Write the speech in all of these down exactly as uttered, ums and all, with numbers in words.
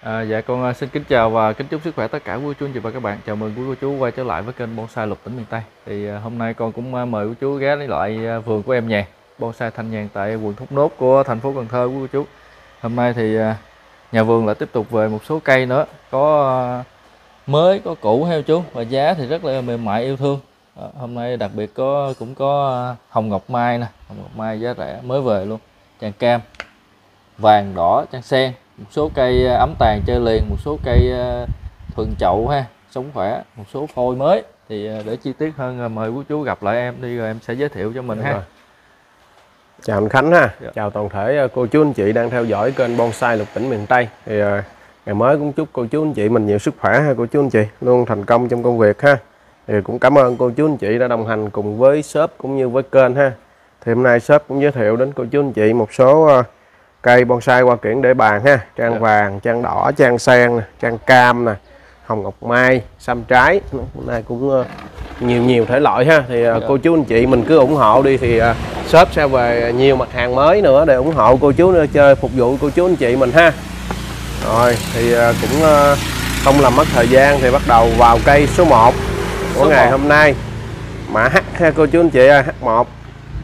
À, dạ con xin kính chào và kính chúc sức khỏe tất cả quý chú anh chị và các bạn. Chào mừng quý cô chú quay trở lại với kênh Bonsai Lục Tỉnh Miền Tây. Thì à, hôm nay con cũng mời quý chú ghé lấy lại vườn của em Nhàn, bonsai Thanh Nhàn tại quận Thốt Nốt của thành phố Cần Thơ quý cô chú. Hôm nay thì à, nhà vườn lại tiếp tục về một số cây nữa, có à, mới có cũ theo chú, và giá thì rất là mềm mại yêu thương. À, hôm nay đặc biệt có cũng có hồng ngọc mai nè, hồng ngọc mai giá rẻ mới về luôn, tràng cam, vàng đỏ, tràng sen, một số cây ấm tàn chơi liền, một số cây thuần chậu ha, sống khỏe, một số phôi mới. Thì để chi tiết hơn mời quý chú gặp lại em đi rồi em sẽ giới thiệu cho mình. Đúng ha rồi. Chào anh Khánh ha. Dạ. Chào toàn thể cô chú anh chị đang theo dõi kênh Bonsai Lục Tỉnh Miền Tây. Thì ngày mới cũng chúc cô chú anh chị mình nhiều sức khỏe ha, cô chú anh chị luôn thành công trong công việc ha. Thì cũng cảm ơn cô chú anh chị đã đồng hành cùng với shop cũng như với kênh ha. Thì hôm nay shop cũng giới thiệu đến cô chú anh chị một số cây bonsai hoa kiển để bàn ha, trang yeah. vàng, trang đỏ, trang sen, trang cam nè, hồng ngọc mai, xăm trái. Hôm nay cũng nhiều nhiều thể loại ha. Thì yeah. cô chú anh chị mình cứ ủng hộ đi, thì shop sẽ về nhiều mặt hàng mới nữa để ủng hộ cô chú chơi, phục vụ cô chú anh chị mình ha. Rồi thì cũng không làm mất thời gian, thì bắt đầu vào cây số một của số ngày một. Hôm nay, mã H ha cô chú anh chị ơi, H một.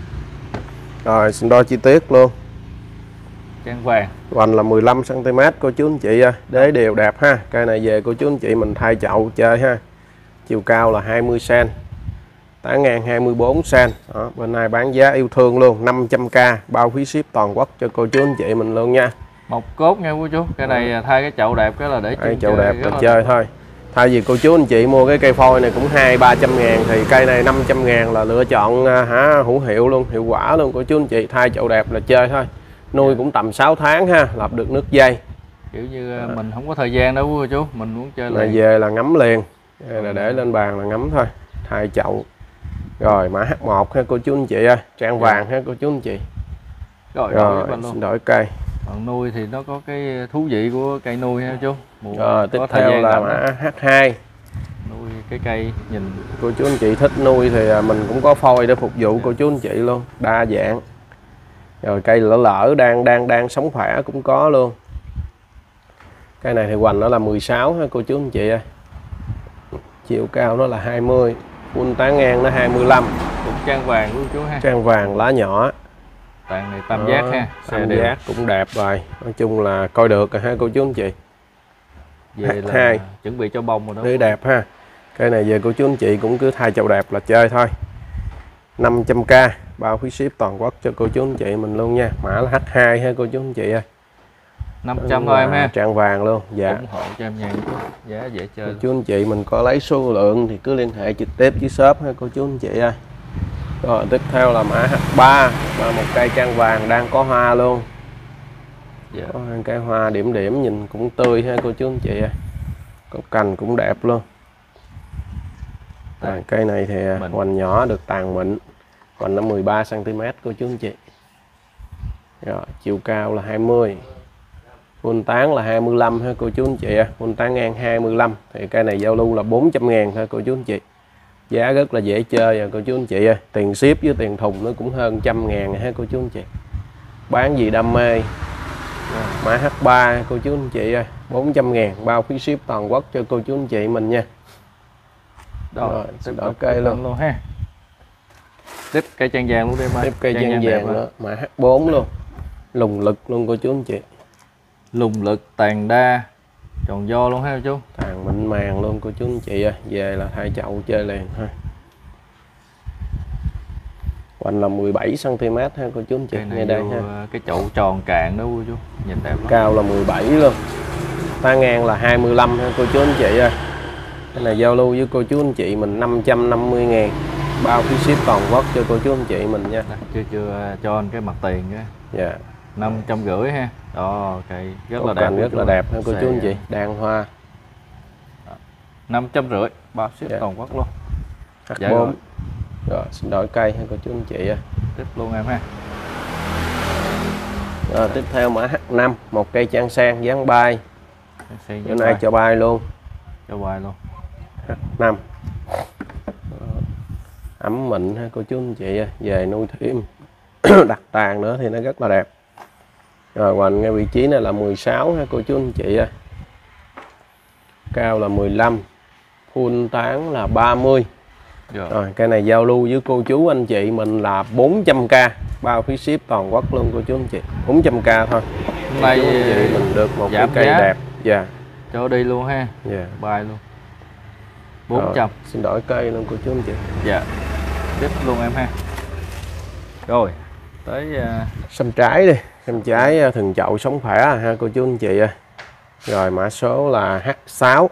Rồi xin đo chi tiết luôn. Trang vàng, hoành là mười lăm xăng ti mét cô chú anh chị, đế đều đẹp ha. Cây này về cô chú anh chị mình thay chậu chơi ha. Chiều cao là hai mươi xăng ti mét, tán ngang hai mươi bốn xăng ti mét. Đó, bên này bán giá yêu thương luôn, năm trăm k bao phí ship toàn quốc cho cô chú anh chị mình luôn nha. Một cốt nha cô chú. Cái này thay cái chậu đẹp cái là để chơi, chậu đẹp là chơi thôi. Thay vì cô chú anh chị mua cái cây phôi này cũng hai ba trăm ngàn, thì cây này năm trăm ngàn là lựa chọn hả, hữu hiệu luôn, hiệu quả luôn cô chú anh chị. Thay chậu đẹp là chơi thôi. Nuôi cũng tầm sáu tháng ha, lập được nước dây. Kiểu như à. mình không có thời gian đâu cô chú, mình muốn chơi là về là ngắm liền, đây là để lên bàn là ngắm thôi, thay chậu. Rồi mã H một ha cô chú anh chị ơi, trang vàng ha cô chú anh chị. Rồi, rồi xin đổi cây. Còn nuôi thì nó có cái thú vị của cây nuôi ha chú. Mùa rồi tiếp theo là mã H hai. Nuôi cái cây nhìn cô chú anh chị thích nuôi thì mình cũng có phôi để phục vụ yeah. cô chú anh chị luôn, đa dạng. Rồi cây lỡ lỡ đang đang đang sống khỏe cũng có luôn. Cây này thì hoành nó là mười sáu ha cô chú anh chị ơi. Chiều cao nó là hai mươi, full tán ngang nó hai mươi lăm. Cũng trang vàng của chú ha. Trang vàng lá nhỏ. Tàn này tam giác ha. Tam giác cũng đẹp rồi. Nói chung là coi được rồi ha cô chú anh chị. Về là hai. Chuẩn bị cho bông rồi đó. Đây đẹp ha. Cây này về cô chú anh chị cũng cứ thay chậu đẹp là chơi thôi. năm trăm k bao phí ship toàn quốc cho cô chú anh chị mình luôn nha. Mã là H hai ha cô chú anh chị ơi. năm trăm thôi em ha. Trang vàng luôn. Dạ. ủng hộ cho em nha. Giá dễ chơi. Cô chú anh chị mình có lấy số lượng thì cứ liên hệ trực tiếp với shop ha cô chú anh chị ơi. Rồi tiếp theo là mã H ba, và một cây trang vàng đang có hoa luôn. Dạ. Có hai cây hoa điểm điểm nhìn cũng tươi ha cô chú anh chị ơi. Có cành cũng đẹp luôn. Rồi, cây này thì hoành nhỏ được tàn mịn, hoành nó mười ba xăng ti mét cô chú anh chị. Rồi, chiều cao là hai mươi, full tán là hai mươi lăm ha cô chú anh chị. Full tán ngang hai mươi lăm, thì cây này giao lưu là bốn trăm ngàn thôi cô chú anh chị. Giá rất là dễ chơi à cô chú anh chị ơi. Tiền ship với tiền thùng nó cũng hơn trăm ngàn ha cô chú anh chị. Bán gì đam mê. Mã H ba cô chú anh chị ơi, bốn trăm ngàn bao phí ship toàn quốc cho cô chú anh chị mình nha. Rồi, rồi xin đổi cây luôn. luôn ha. Tiếp cây trang vàng luôn đi em. Tiếp cây trang, trang vàng nữa, mã H bốn luôn. Lùng lực luôn cô chú anh chị. Lùng lực tàn đa, tròn do luôn ha chú. Tàn mịn màng luôn cô chú anh chị ơi. Về là thay chậu chơi liền thôi. Hoành là mười bảy xăng ti mét ha cô chú anh chị. Ngay đây ha. Cái chậu tròn cạn đó cô chú. Nhìn đẹp lắm. Cao là mười bảy luôn. Tán ngang là hai mươi lăm ha cô chú anh chị ơi. Cái này giao lưu với cô chú anh chị mình năm trăm năm mươi ngàn bao phí ship toàn quốc cho cô chú anh chị mình nha. Chưa chưa cho anh cái mặt tiền nữa. Dạ. năm trăm rưỡi ha. Đó, cây rất Có là đẹp, rất là đẹp ha cô chú anh chị. Đang hoa. năm trăm rưỡi bao ship dạ. toàn quốc luôn. H bốn. Dạ rồi. Rồi xin đổi cây ha cô chú anh chị ơi. Tiếp luôn em ha. Rồi tiếp theo mã H năm, một cây trang sen dáng bay. Bữa nay cho bay luôn. Cho bay luôn. H năm. Ấm mịn ha cô chú anh chị ơi. Về nuôi thêm đặt tàn nữa thì nó rất là đẹp. Rồi hoành ngay vị trí này là mười sáu ha cô chú anh chị ơi. cao là mười lăm, full tán là ba mươi. Rồi. Rồi cây này giao lưu với cô chú anh chị mình là bốn trăm k, bao phí ship toàn quốc luôn cô chú anh chị, bốn trăm k thôi. Hôm nay chú anh chị mình được một cái cây giá. đẹp. Dạ. Cho đi luôn ha. Dạ. Bài luôn. bốn trăm. Rồi, xin đổi cây luôn cô chú anh chị. Dạ. Tiếp luôn em ha. Rồi, tới uh... xăm trái đi, xăm trái thường chậu sống khỏe ha cô chú anh chị ơi. Rồi mã số là H sáu.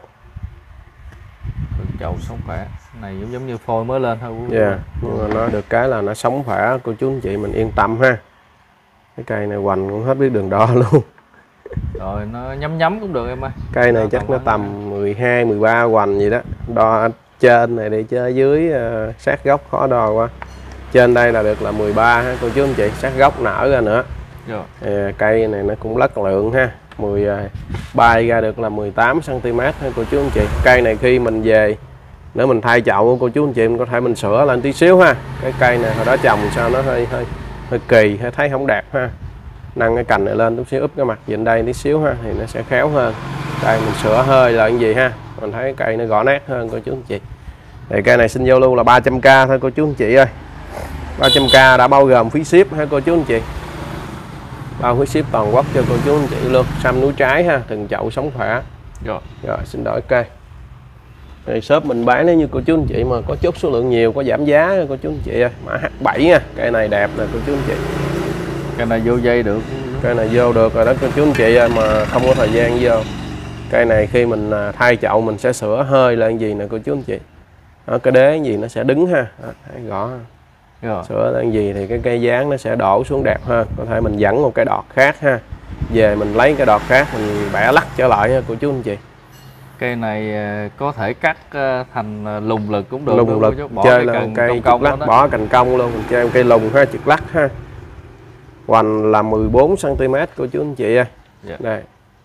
Thường chậu sống khỏe. Cái này giống giống như phôi mới lên thôi. Dạ, yeah, nhưng mà nó được cái là nó sống khỏe cô chú anh chị mình yên tâm ha. Cái cây này hoành cũng hết biết đường đo luôn. Rồi nó nhắm nhắm cũng được em ơi. Cây này chắc nó tầm mười hai, mười ba hoành gì đó. Đo trên này đi chứ ở dưới uh, sát gốc khó đo quá. Trên đây là được là mười ba ha cô chú anh chị, sát gốc nở ra nữa. Rồi. À, cây này nó cũng lất lượng ha. mười bay ra được là mười tám xăng ti mét ha cô chú anh chị. Cây này khi mình về nếu mình thay chậu cô chú anh chị mình có thể mình sửa lên tí xíu ha. Cái cây này hồi đó trồng sao nó hơi hơi hơi kỳ, hơi thấy không đẹp ha. Nâng cái cành này lên chút xíu, úp cái mặt về đây tí xíu ha thì nó sẽ khéo hơn. Đây mình sửa hơi là cái gì ha, mình thấy cây nó gõ nét hơn cô chú anh chị. Thì cây này xin giao lưu là ba trăm k thôi cô chú anh chị ơi. ba trăm k đã bao gồm phí ship ha cô chú anh chị. Bao phí ship toàn quốc cho cô chú anh chị luôn. Xăm núi trái ha, từng chậu sống khỏe. Rồi. Rồi xin đổi cây. Thì shop mình bán nếu như cô chú anh chị mà có chốt số lượng nhiều, có giảm giá cô chú anh chị ơi. Mã H bảy nha, cây này đẹp nè cô chú anh chị. Cây này vô dây được. Cây này vô được rồi đó cô chú anh chị ơi, mà không có thời gian vô. Cây này khi mình thay chậu mình sẽ sửa hơi là cái gì nè cô chú anh chị. Đó, cái đế gì nó sẽ đứng ha. Đó, thấy gõ ha. Rồi. Sửa lên gì thì cái cây dáng nó sẽ đổ xuống đẹp hơn. Có thể mình dẫn một cái đọt khác ha, về mình lấy cái đọt khác mình bẻ lắc trở lại ha cô chú anh chị. Cây này có thể cắt thành lùng lực cũng được. Lùng lực bỏ chơi là cây trượt lắc, bỏ cành công luôn, mình chơi cây lùng ha, trượt lắc ha. Hoành là mười bốn xăng ti mét cô chú anh chị ơi. Dạ. Đây.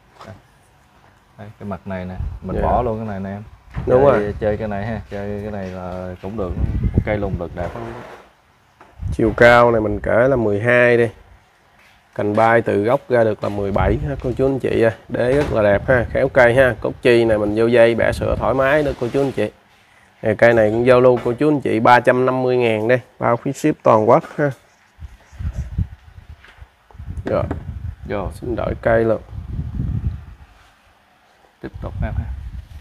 Đây, cái mặt này nè, mình Dạ. bỏ luôn cái này nè em. Đúng chơi, rồi. Chơi cái này ha, chơi cái này là cũng được. Một cây lùng lực đẹp. Chiều cao này mình kể là mười hai đi. Cành bay từ gốc ra được là mười bảy ha cô chú anh chị ơi. Đế rất là đẹp ha, khéo cây ha. Cốt chi này mình vô dây bẻ sữa thoải mái đó cô chú anh chị. Thì cây này cũng giao lưu cô chú anh chị ba trăm năm mươi ngàn đi, bao phí ship toàn quốc ha. Rồi. Rồi. Xin đổi cây luôn. Tiếp tục em ha.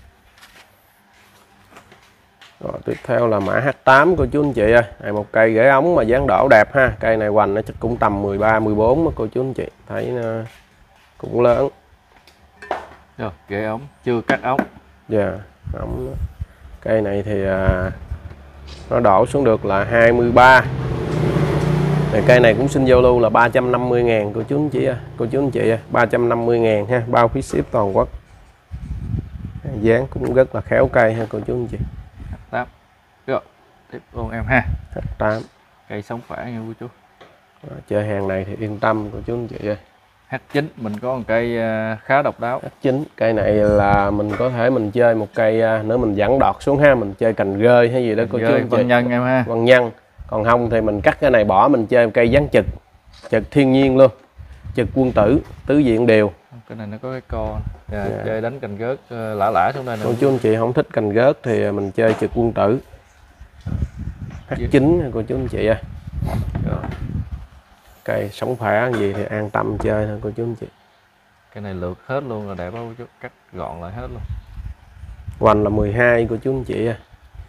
Rồi tiếp theo là mã H tám cô chú anh chị ơi. Này một cây rễ ống mà dáng đỏ đẹp ha. Cây này hoành nó chắc cũng tầm mười ba, mười bốn đó cô chú anh chị. Thấy nó cũng lớn. Rồi, rễ ống, chưa cắt ống. Dạ, yeah, ống. Cây này thì à, nó đổ xuống được là hai mươi ba. Thì cây này cũng xin giao lưu là ba trăm năm mươi ngàn cô chú anh chị ơi. Cô chú anh chị ơi, ba trăm năm mươi ngàn ha, bao phí ship toàn quốc. Dáng cũng rất là khéo cây ha cô chú anh chị. H tám. Rồi, tiếp luôn em ha. H tám. Cây sống khỏe nha cô chú. Rồi, chơi hàng này thì yên tâm cô chú anh chị ơi. H chín mình có một cây khá độc đáo. H chín cây này là mình có thể mình chơi một cây nữa mình dẫn đọt xuống ha, mình chơi cành rơi hay gì đó cô chú anh chị. Văn nhân em ha. Văn nhân. Còn không thì mình cắt cái này bỏ mình chơi một cây dáng trực. Trực thiên nhiên luôn. Trực quân tử, tứ diện đều. Cái này nó có cái co. Dạ, Dạ. Chơi đánh cành rớt lả lả xuống đây nè. Cô chú anh chị không thích cành rớt thì mình chơi trực quân tử. H chín cô chú anh chị ơi. Rồi. Cây sống khỏe gì thì an tâm chơi thôi cô chú anh chị. Cái này lượt hết luôn rồi đẹp không chú, cắt gọn lại hết luôn. Hoành là mười hai cô chú anh chị ơi.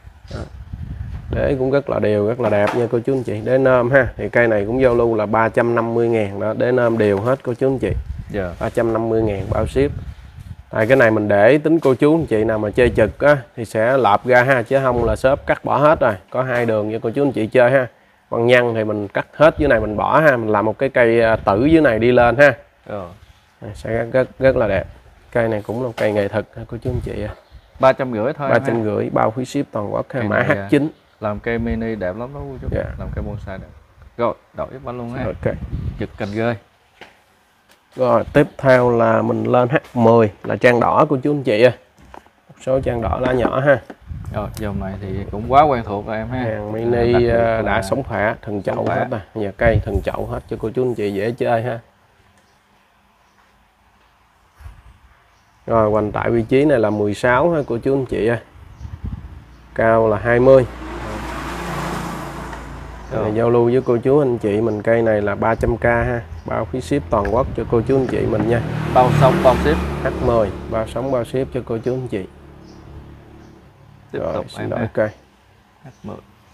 Đế cũng rất là đều, rất là đẹp nha cô chú anh chị. Đế nôm ha, thì cây này cũng giao lưu là ba trăm năm mươi ngàn đó, đế nôm đều hết cô chú anh chị. Dạ. ba trăm năm mươi ngàn bao ship. Tại cái này mình để tính cô chú anh chị nào mà chơi trực á thì sẽ lợp ra ha, chứ không là shop cắt bỏ hết rồi. Có hai đường cho cô chú anh chị chơi ha. Văn nhân thì mình cắt hết dưới này mình bỏ ha, mình làm một cái cây tử dưới này đi lên ha. Rồi. Sẽ rất, rất rất là đẹp. Cây này cũng là một cây nghệ thuật ha cô chú anh chị. ba trăm rưỡi thôi. ba trăm rưỡi bao phí ship toàn quốc ha, mã H chín. Làm cây mini đẹp lắm đó chú. Yeah. Làm cây bonsai đẹp. Rồi, đổi giúp anh luôn ha. Ok. Trực cành rơi. Rồi tiếp theo là mình lên H mười là trang đỏ của chú anh chị ơi. Một số trang đỏ lá nhỏ ha. Rồi dòng này thì cũng quá quen thuộc rồi em ha. Hàng mini à, đã sống khỏe, thần chậu hết rồi. Nhà cây thần chậu hết cho cô chú anh chị dễ chơi ha. Rồi hoành tại vị trí này là mười sáu ha cô chú anh chị ơi. Cao là hai mươi. Rồi, giao lưu với cô chú anh chị mình cây này là ba trăm k ha, bao phí ship toàn quốc cho cô chú anh chị mình nha. Bao sống bao ship. hát mười bao sống bao ship cho cô chú anh chị. Tiếp Rồi, tục xin em lỗi ha. cây. hát mười.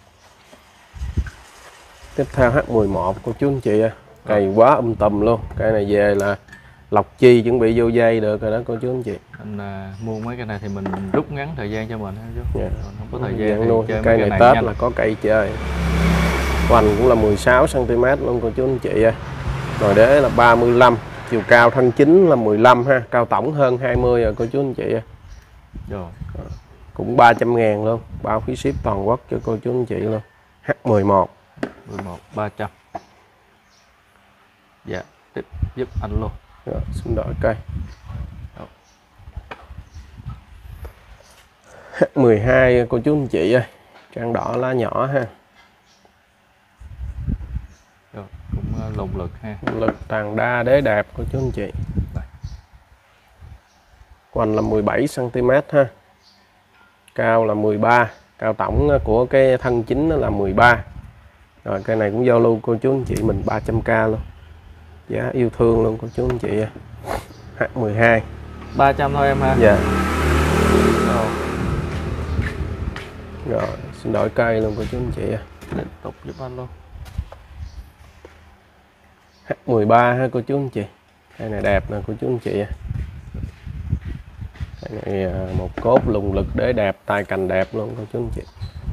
Tiếp theo hát mười một cô chú anh chị ơi. Cây quá um tùm luôn. Cây này về là lọc chi chuẩn bị vô dây được rồi đó cô chú anh chị. Mình uh, mua mấy cái này thì mình rút ngắn thời gian cho mình ha chú. Yeah. Còn không có thời gian thì luôn. chơi Cây mấy này, cái Tết nhanh. là có cây chơi. Hoành cũng là mười sáu xăng ti mét luôn cô chú anh chị ơi. Rồi đế là ba mươi lăm, chiều cao thân chính là mười lăm ha, cao tổng hơn hai mươi rồi cô chú anh chị ơi. Rồi. Cũng ba trăm ngàn luôn, bao phí ship toàn quốc cho cô chú anh chị luôn. hát mười một mười một ba trăm. Dạ, tiếp giúp anh luôn. Rồi, xin đợi cây. hát mười hai cô chú anh chị ơi, trang đỏ lá nhỏ ha. Rồi, cũng uh, lùng lực ha. Lực tàn đa đế đẹp cô chú anh chị. Hoành là mười bảy xăng ti mét ha. Cao là mười ba, cao tổng của cái thân chính là mười ba. Rồi cây này cũng giao lưu cô chú anh chị mình ba trăm k luôn. Giá yêu thương luôn cô chú anh chị ơi. hát mười hai ba trăm thôi em ha. Dạ. Rồi, Rồi xin đổi cây luôn cô chú anh chị ơi. tiếp tục giúp anh luôn. hát mười ba ha cô chú anh chị. Cây này đẹp nè cô chú anh chị ơi. Cây này một cốt lùng lực đế đẹp, tay cành đẹp luôn cô chú anh chị.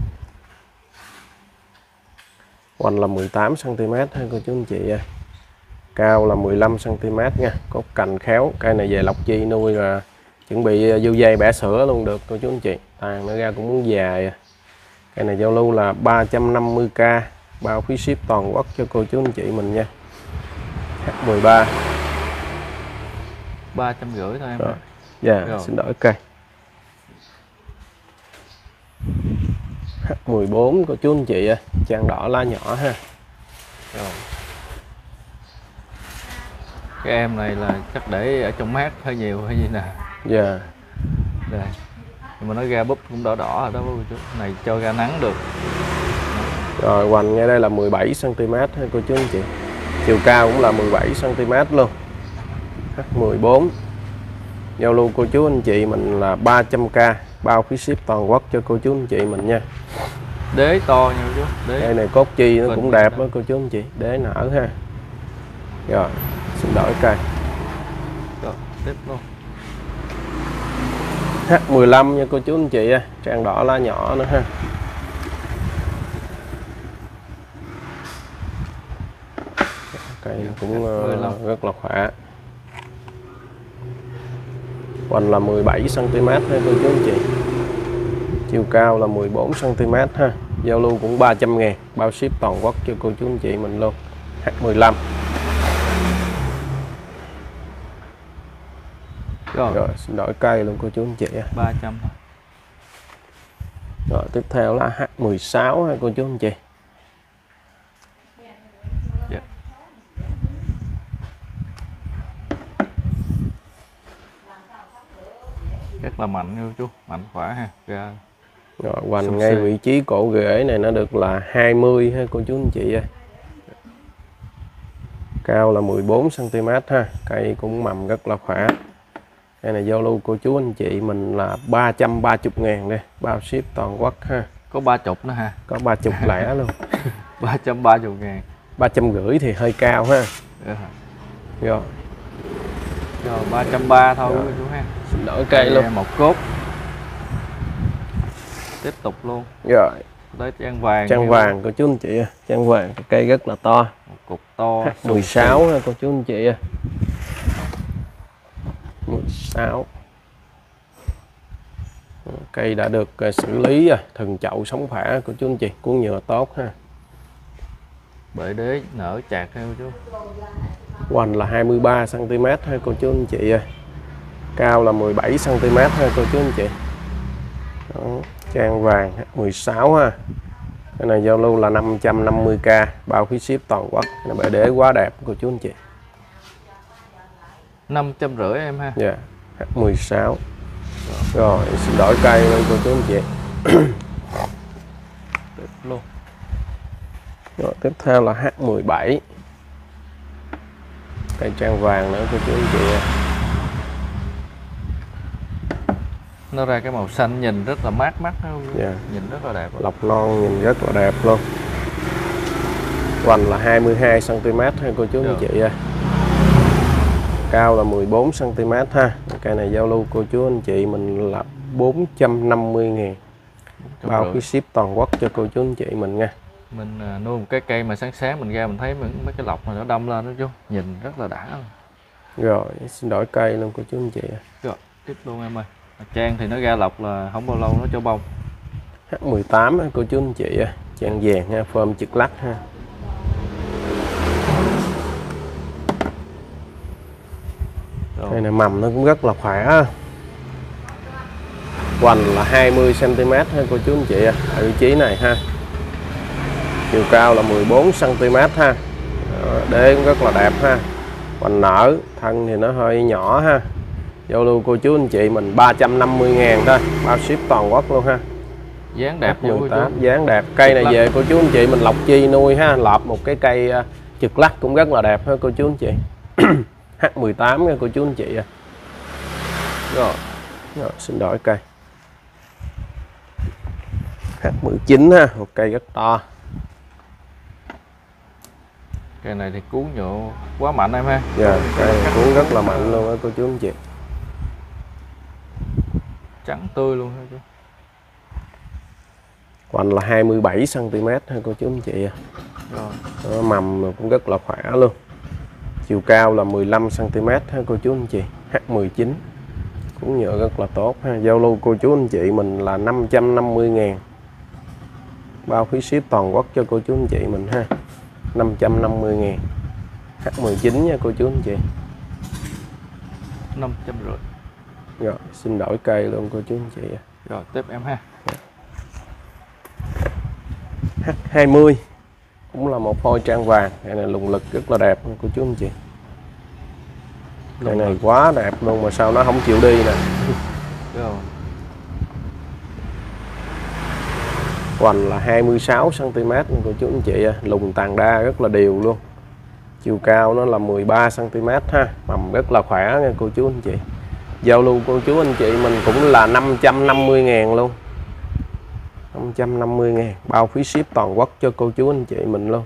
Hoành là mười tám xăng ti mét ha cô chú anh chị ơi. Cao là mười lăm xăng ti mét nha, cốt cành khéo. Cây này về lọc chi nuôi là chuẩn bị vô dây bẻ sữa luôn được cô chú anh chị. Tàn nó ra cũng muốn dài. Cây này giao lưu là ba trăm năm mươi k, bao phí ship toàn quốc cho cô chú anh chị mình nha. hát mười ba ba trăm rưỡi thôi em. Rồi. Dạ, Rồi. xin đổi cây. hát mười bốn cô chú anh chị ơi, trang đỏ lá nhỏ ha. Rồi. Cái em này là chắc để ở trong mát hơi nhiều hay gì nè. Dạ. Đây. Nhưng mà nó ra búp cũng đỏ đỏ rồi đó cô chú. Cái này cho ra nắng được. Rồi hoành ngay đây là mười bảy xăng ti mét ha cô chú anh chị. Chiều cao cũng là mười bảy xăng ti mét luôn. hát mười bốn giao lưu cô chú anh chị mình là ba trăm k, bao phí ship toàn quốc cho cô chú anh chị mình nha. Đế to nha chú. Đế. Đây này cốt chi nó Bình cũng đẹp đó. đó cô chú anh chị, đế nở ha. Rồi xin đổi cây. Rồi, tiếp luôn. hát mười lăm nha cô chú anh chị, trang đỏ lá nhỏ nữa ha. Cây cũng uh, rất là khỏe. Hoành là mười bảy xăng ti mét ha cô chú anh chị. Chiều cao là mười bốn xăng ti mét ha. Giao lưu cũng ba trăm ngàn, bao ship toàn quốc cho cô chú anh chị mình luôn. hát mười lăm. Rồi. Rồi xin đổi cây luôn cô chú anh chị. ba trăm thôi. Rồi tiếp theo là hát mười sáu ha cô chú anh chị. Dạ. Rất là mạnh nha chú, mạnh khỏe ha. Ra Rồi hoành ngay vị trí cổ rễ này nó được là hai mươi ha cô chú anh chị ơi. Cao là mười bốn xăng ti mét ha, cây cũng mầm rất là khỏe. Cây này giao lưu cô chú anh chị mình là ba trăm ba mươi ngàn đây, bao ship toàn quốc ha. có ba chục nữa ha. Có ba mươi lẻ luôn. ba trăm ba mươi ngàn. ba trăm rưỡi thì hơi cao ha. Rồi. Rồi. Rồi ba trăm ba mươi thôi Rồi. chú ha. Xin đổi cây luôn. Một cốt. Tiếp tục luôn. Rồi. Tới trang vàng. Trang vàng cô chú anh chị, trang vàng cây rất là to. Một cục to. hát mười sáu ha cô chú anh chị. mười sáu. Cây đã được xử lý rồi, thần chậu sống khỏe của chú anh chị, cuốn nhựa tốt ha. Bệ đế nở chạc theo chú. Hoành là hai mươi ba xăng ti mét ha cô chú anh chị ơi. Cao là mười bảy xăng ti mét ha cô chú anh chị. Đó, trang vàng mười sáu ha. Cái này giao lưu là năm trăm năm mươi k, bao phí ship toàn quốc. Cái này bệ đế quá đẹp của chú anh chị. năm trăm rưỡi em ha. Dạ. H mười sáu. Rồi xin đổi cây luôn cô chú anh chị. Tiếp luôn. Rồi tiếp theo là H mười bảy. Cây trang vàng nữa cô chú anh chị. Nó ra cái màu xanh nhìn rất là mát mắt, Yeah. nhìn rất là đẹp. Lọc non nhìn rất là đẹp luôn. Hoành là hai mươi hai xăng ti mét ha cô chú anh chị ơi. Cao là mười bốn xăng ti mét ha. Cây này giao lưu cô chú anh chị mình là bốn trăm năm mươi ngàn. Bao phí ship toàn quốc cho cô chú anh chị mình nha. Mình nuôi một cái cây mà sáng sáng mình ra mình thấy mấy cái lọc này nó đâm lên đó chú, nhìn rất là đã. Rồi xin đổi cây luôn cô chú anh chị. Rồi tiếp luôn em ơi. Trang thì nó ra lọc là không bao lâu nó cho bông. H mười tám cô chú anh chị, trang vàng ha, phơm trực lắc ha. Đây này mầm nó cũng rất là khỏe. Hoành là hai mươi xăng ti mét ha cô chú anh chị, ở vị trí này ha. Chiều cao là mười bốn xăng ti mét ha. Đế cũng rất là đẹp ha. Hoành nở, thân thì nó hơi nhỏ ha. Giao lưu cô chú anh chị mình ba trăm năm mươi ngàn thôi, bao ship toàn quốc luôn ha. Dáng đẹp mười tám, dáng đẹp. Cây này về cô chú anh chị mình lọc chi nuôi ha, lọp một cái cây trực lắc cũng rất là đẹp ha cô chú anh chị. H mười tám nha cô chú anh chị. Rồi, rồi xin đổi cây. H mười chín ha, một cây rất to. Cây này thì cuốn nhựa quá mạnh em ha. Dạ, cây này cuốn rất là mạnh luôn á cô chú anh chị. Trắng tươi luôn ha chú. Hoành là hai mươi bảy xăng ti mét ha cô chú anh chị. Rồi. Đó, mầm cũng rất là khỏe luôn. Chiều cao là mười lăm xăng ti mét ha cô chú anh chị. H mười chín. Cuốn nhựa rất là tốt ha. Giao lưu cô chú anh chị mình là năm trăm năm mươi ngàn. Bao phí ship toàn quốc cho cô chú anh chị mình ha. năm trăm năm mươi ngàn. H mười chín nha cô chú anh chị. năm trăm rưỡi. Rồi, xin đổi cây luôn cô chú anh chị. Rồi, tiếp em ha. H hai mươi. Cũng là một phôi trang vàng. Cây này lùng lực rất là đẹp cô chú anh chị. Cây này quá đẹp luôn mà sao nó không chịu đi nè. Rồi. Hoành là hai mươi sáu xăng ti mét cô chú anh chị, lùng tàn đa rất là đều luôn. Chiều cao nó là mười ba xăng ti mét ha, mầm rất là khỏe nha cô chú anh chị. Giao lưu cô chú anh chị mình cũng là năm trăm năm mươi ngàn luôn. năm trăm năm mươi ngàn, bao phí ship toàn quốc cho cô chú anh chị mình luôn.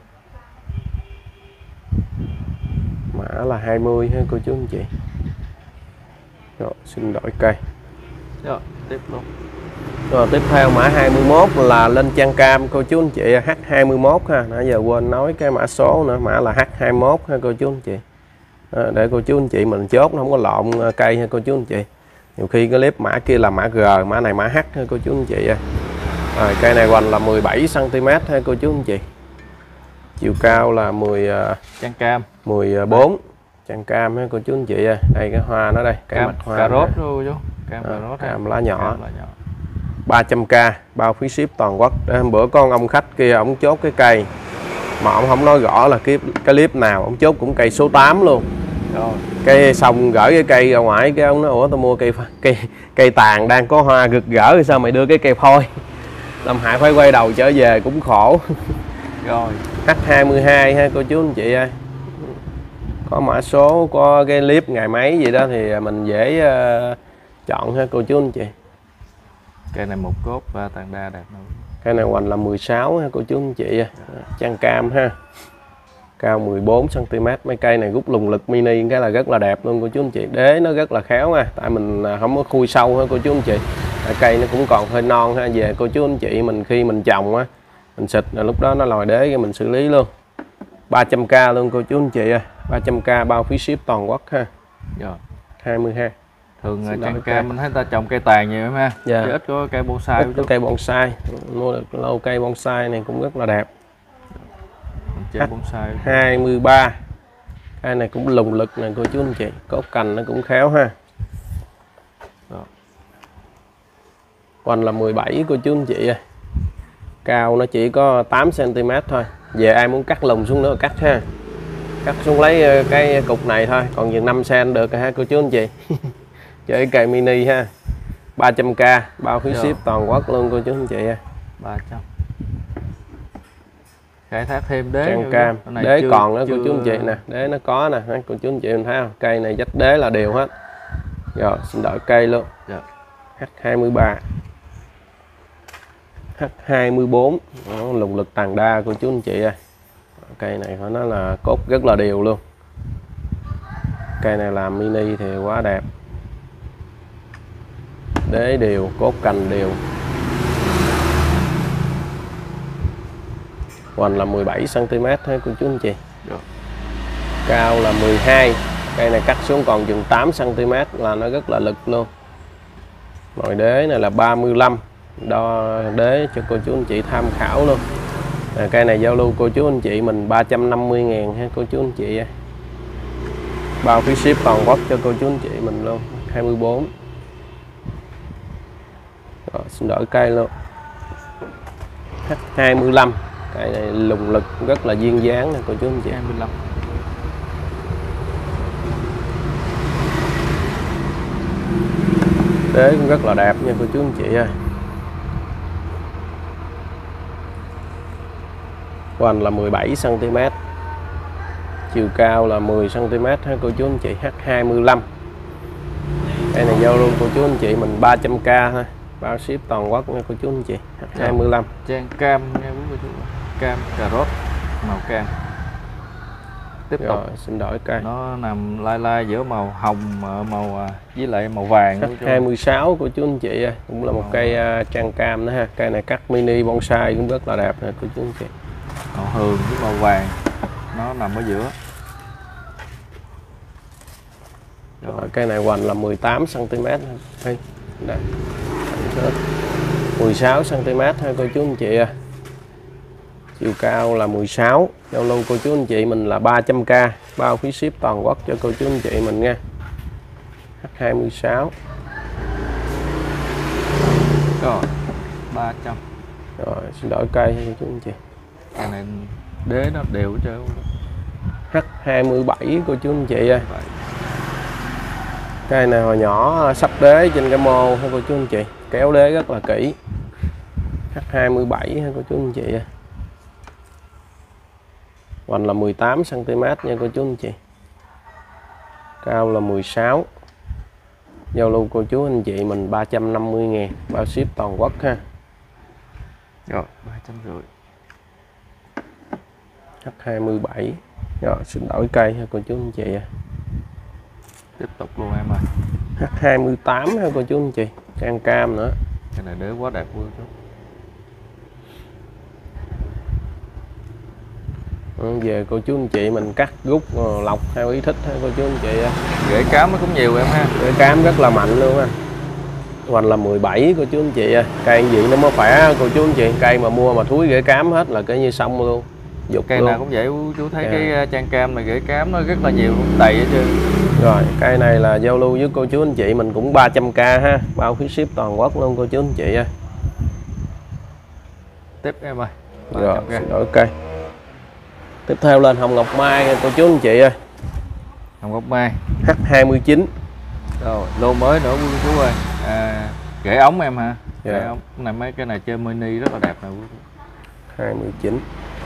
Mã là hai mươi ha cô chú anh chị. Rồi, xin đổi cây. Rồi, tiếp luôn. Rồi tiếp theo mã hai mươi mốt là lên trang cam cô chú anh chị, H hai mươi mốt ha. Nãy giờ quên nói cái mã số nữa, mã là H hai mươi mốt ha cô chú anh chị. À, để cô chú anh chị mình chốt nó không có lộn cây ha cô chú anh chị. Nhiều khi cái clip mã kia là mã G, mã này mã H ha cô chú anh chị. Rồi cây này hoành là mười bảy xăng ti mét ha cô chú anh chị. Chiều cao là mười trang cam mười bốn trang cam ha cô chú anh chị. Đây cái hoa nó đây, cái cam, mặt hoa cà rốt luôn chú. Cam à, cà rốt cam lá nhỏ. Cam lá nhỏ. ba trăm k bao phí ship toàn quốc. Để hôm bữa con ông khách kia ông chốt cái cây mà ông không nói rõ là cái cái clip nào, ông chốt cũng cây số tám luôn. Rồi. Cây xong gửi cái cây ra ngoài, cái ông nói ủa tao mua cây cây cây tàn đang có hoa rực rỡ rồi sao mày đưa cái cây phôi. Lâm Hải phải quay đầu trở về cũng khổ. Rồi. H hai mươi hai ha cô chú anh chị ơi. Có mã số, có cái clip ngày mấy gì đó thì mình dễ uh, chọn ha cô chú anh chị. Cây này một cốt và tàn đa đẹp nữa. Cây này hoành là mười sáu ha cô chú anh chị. Trang cam ha. Cao mười bốn xăng ti mét. Mấy cây này rút lùng lực mini cái là rất là đẹp luôn cô chú anh chị. Đế nó rất là khéo nha. Tại mình không có khui sâu ha cô chú anh chị. Cây nó cũng còn hơi non ha. Về cô chú anh chị mình khi mình trồng á, mình xịt là lúc đó nó lòi đế cái mình xử lý luôn. ba trăm k luôn cô chú anh chị ơi. ba trăm k bao phí ship toàn quốc ha. Rồi. hai mươi hai. Thường trang cam mình thấy ta trồng cây tàn nhiều em ha. Dạ. Chứ ít có cây bonsai. Ít có cây bonsai. Mua được lâu cây bonsai này cũng rất là đẹp. Chơi bonsai. hai mươi ba. Cây này cũng lùng lực này cô chú anh chị. Cốt cành nó cũng khéo ha. Rồi. Hoành là mười bảy cô chú anh chị ơi. Cao nó chỉ có tám xăng ti mét thôi. Về ai muốn cắt lùng xuống nữa cắt ha. Cắt xuống lấy cái cục này thôi, còn chừng năm xăng được ha cô chú anh chị. Chơi cây mini ha, ba trăm k, bao phí Rồi. ship toàn quốc luôn cô chú anh chị ơi. ba trăm. Khai thác thêm đế Trang nữa, cam, cái này đế chưa- còn đó cô chưa- chú anh chị nè, đế nó có nè, cô chú anh chị mình thấy không? Cây này dách đế là đều hết. Rồi xin đợi cây luôn. Dạ. H hai mươi ba, H hai mươi bốn, đó, lùng lực tàn đa cô chú anh chị ơi. Cây này phải nói là cốt rất là đều luôn. Cây này làm mini thì quá đẹp. Đế đều, cốt cành đều. Hoành là mười bảy xăng ti mét thôi cô chú anh chị. Được. Cao là mười hai. Cây này cắt xuống còn chừng tám xăng ti mét là nó rất là lực luôn. Nồi đế này là ba mươi lăm. Đo đế cho cô chú anh chị tham khảo luôn. À, cây này giao lưu cô chú anh chị mình ba trăm năm mươi ngàn ha cô chú anh chị. Bao phí ship toàn quốc cho cô chú anh chị mình luôn. hai mươi bốn. Rồi, xin đổi cây luôn. H hai mươi lăm. Cây này lùng lực rất là duyên dáng nè cô chú anh chị. hai mươi lăm. Đế cũng rất là đẹp nha cô chú anh chị ơi. Hoành là mười bảy xăng ti mét. Chiều cao là mười xăng ti mét ha cô chú anh chị. H hai mươi lăm. Cây này giao luôn cô chú anh chị mình ba trăm k thôi. Bao ship toàn quốc nha cô chú anh chị. H hai mươi lăm. Trang cam nha quý cô chú. Cam cà rốt màu cam. Tiếp tục. Rồi xin đổi cây. Nó nằm lai lai giữa màu hồng màu à, với lại màu vàng. H hai mươi sáu của chú anh chị ơi. Cũng là một Màu cây uh, trang cam đó ha. Cây này cắt mini bonsai cũng rất là đẹp nè cô chú anh chị. Màu hường với màu vàng. Nó nằm ở giữa. Rồi, cây này hoành là mười tám xăng ti mét. Đây. Đây. mười sáu xăng ti mét thôi cô chú anh chị ơi. Chiều cao là mười sáu. Giao lưu cô chú anh chị mình là ba trăm k. Bao phí ship toàn quốc cho cô chú anh chị mình nha. H hai mươi sáu. Rồi ba trăm. Rồi xin đổi cây cho cô chú anh chị. Cái này đế nó đều hết trơn. H hai mươi bảy cô chú anh chị ơi. Cây này hồi nhỏ sắp đế trên cái mô ha cô chú anh chị. Kéo đế rất là kỹ. H hai mươi bảy ha cô chú anh chị ơi. Hoành là mười tám xăng ti mét nha cô chú anh chị. Cao là mười sáu. Giao lưu cô chú anh chị mình ba trăm năm mươi ngàn. Bao ship toàn quốc ha. Rồi ba trăm rưỡi. H hai mươi bảy. Rồi xin đổi cây ha cô chú anh chị. Tiếp tục luôn em ơi. H hai mươi tám ha cô chú anh chị. Trang cam nữa. Cái này đế quá đẹp luôn chú. Về cô chú anh chị mình cắt rút lọc theo ý thích ha cô chú anh chị. Rễ cám nó cũng nhiều em ha. Rễ cám rất là mạnh luôn ha. Hoành là mười bảy cô chú anh chị ơi. Cây gì nó mới khỏe cô chú anh chị. Cây mà mua mà thúi rễ cám hết là cái như xong luôn. Dục Cây luôn. nào cũng vậy chú thấy Yeah. cái trang cam này rễ cám nó rất là nhiều, đầy hết trơn. Rồi cây này là giao lưu với cô chú anh chị mình cũng ba trăm k ha. Bao phí ship toàn quốc luôn cô chú anh chị ơi. Tiếp em ơi. Rồi xin đổi cây. Tiếp theo lên hồng ngọc mai nha cô chú anh chị ơi. Hồng ngọc mai H hai mươi chín. rồi lô mới nữa quý chú ơi. À, rễ ống em hả? Dạ. Rễ ống này, mấy cái này chơi mini rất là đẹp nè quý chú. hai mươi chín.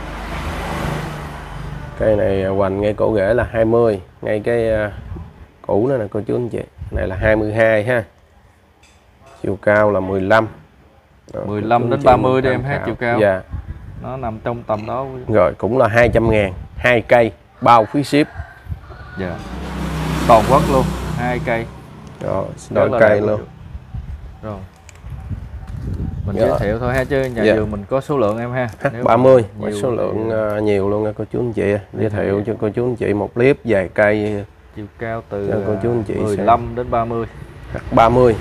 Cây này hoành ngay cổ rễ là hai mươi. Ngay cái uh, cũ nữa nè cô chú anh chị. Này là hai mươi hai ha. Chiều cao là mười lăm. Rồi, mười lăm đến chị ba mươi mình đi em tham ha, khảo. chiều cao. Dạ. Nó nằm trong tầm đó. Rồi cũng là hai trăm ngàn. Hai cây bao phí ship. Dạ. Toàn quốc luôn, hai cây. Rồi xin Rất đổi là cây đẹp luôn. Rồi. Mình Dạ. giới thiệu thôi ha chứ nhà Dạ. vườn mình có số lượng em ha. H Nếu ba mươi mà với nhiều số thì lượng uh, nhiều luôn nha cô chú anh chị. Giới thiệu cho cô chú anh chị một clip dài cây. chiều cao từ Cho cô chú anh chị mười xem. lăm đến ba mươi. H ba mươi.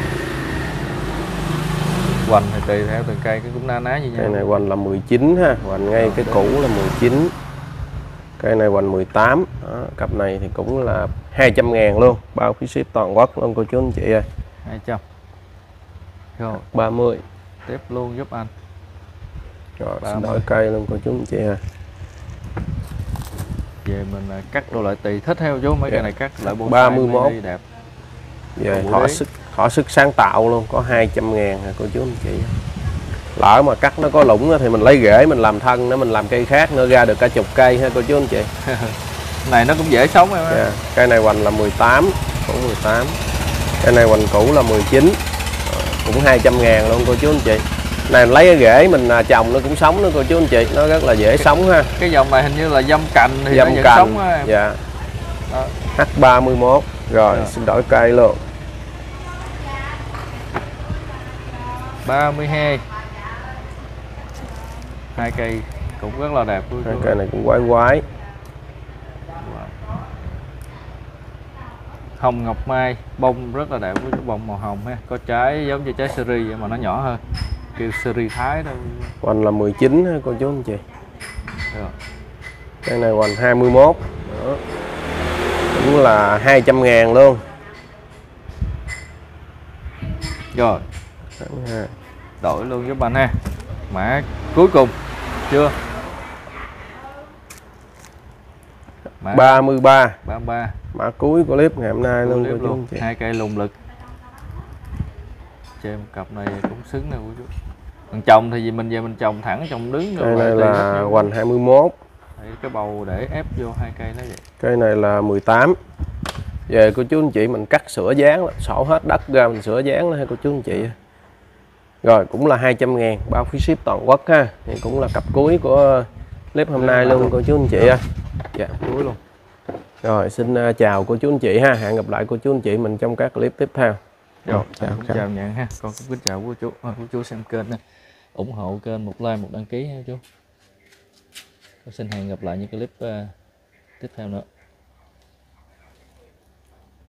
Hoành thì tùy theo từng cây cái cũng na ná như nhau. Cây này hoành là mười chín ha. Hoành ngay Rồi, cái đấy. cũ là mười chín. Cây này hoành mười tám. Đó, cặp này thì cũng là hai trăm ngàn luôn. Bao phí ship toàn quốc luôn cô chú anh chị ơi. hai trăm. Rồi, ba mươi. tiếp luôn giúp anh. Rồi ba xin mươi. đổi cây luôn cô chú anh chị ơi. Về mình à, cắt đồ lại tùy thích theo chú mấy Dạ. cái này cắt lại bonsai ba mươi mốt. mini đẹp. Về thỏa sức thỏa sức sáng tạo luôn, có hai trăm ngàn hả cô chú anh chị. Lỡ mà cắt nó có lũng thì mình lấy rễ mình làm thân nó, mình làm cây khác nữa ra được cả chục cây ha cô chú anh chị. Này nó cũng dễ sống em. Yeah. Cây này hoành là mười tám, cũng mười tám. Cây này hoành cũ là mười chín, cũng hai trăm ngàn luôn cô chú anh chị. Này lấy cái rễ mình trồng nó cũng sống nữa cô chú anh chị, nó rất là dễ cái, sống ha. Cái dòng này hình như là dăm cành thì dăm nó vẫn cành. sống á em. Dạ. H ba mươi mốt. Rồi, rồi xin đổi cây luôn. ba mươi hai. Hai cây cũng rất là đẹp. Hai cây này cũng quái quái. Hồng ngọc mai, bông rất là đẹp với cái bông màu hồng ha. Có trái giống như trái seri mà nó nhỏ hơn, kêu seri Thái đâu. Hoành là mười chín ha cô chú anh chị. Rồi. Cây này hoành hai mươi mốt. Đó. Cũng là hai trăm ngàn luôn. Rồi. Đổi luôn giúp anh ha. Mã cuối cùng chưa? Mã ba mươi ba. ba mươi ba. Mã cuối của clip ngày hôm nay luôn, clip cô luôn. chú chị. Hai cây lùng lực. Chơi một cặp này cũng xứng nè cô chú. Còn trồng thì gì mình về mình trồng thẳng trồng đứng cây này là hoành hai mươi mốt. Cái bầu để ép vô hai cây nó vậy. Cây này là mười tám. Về cô chú anh chị mình cắt sửa dáng, sổ hết đất ra mình sửa dáng đó, hay cô chú anh chị. Rồi cũng là hai trăm ngàn, bao phí ship toàn quốc ha. Thì cũng là cặp cuối của clip hôm nay luôn cô chú anh chị. Dạ, cuối luôn. Rồi xin chào cô chú anh chị ha. Hẹn gặp lại cô chú anh chị mình trong các clip tiếp theo. Rồi, chào, chào, chào nhận ha. Con cũng kính chào cô chú. À, cô chú xem kênh nè. Ủng hộ kênh một like, một đăng ký ha chú. Con xin hẹn gặp lại những clip uh, tiếp theo nữa.